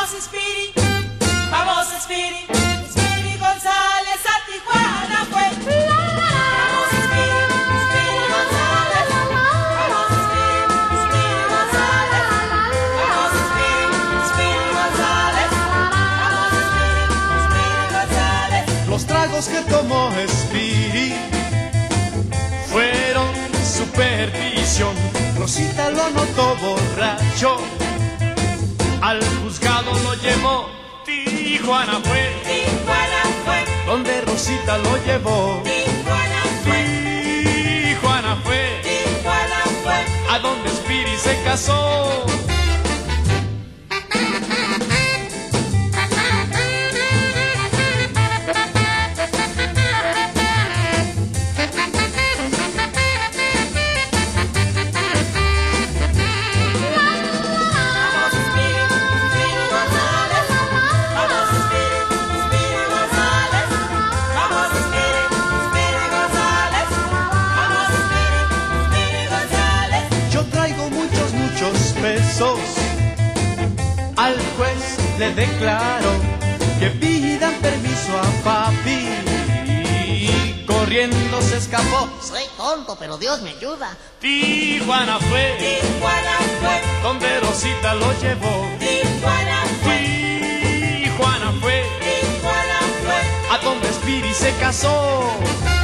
Speedy, vamos Speedy, Speedy González a Tijuana fue. Vamos Speedy, Speedy González, vamos Speedy, Speedy González, vamos Speedy, Speedy González, vamos Speedy, Speedy González. Los tragos que tomó Speedy fueron su perdición. Rosita lo notó borracho, al juzgado lo llevó. Tijuana fue, Tijuana fue, donde Rosita lo llevó. Tijuana fue, Tijuana fue, Tijuana fue. a donde Speedy se casó. Pesos. Al juez le declaró que pidan permiso a papi y corriendo se escapó. Soy tonto, pero Dios me ayuda. Tijuana fue, Tijuana fue, donde Rosita lo llevó. Tijuana fue, Tijuana fue, Tijuana fue. a donde Speedy se casó.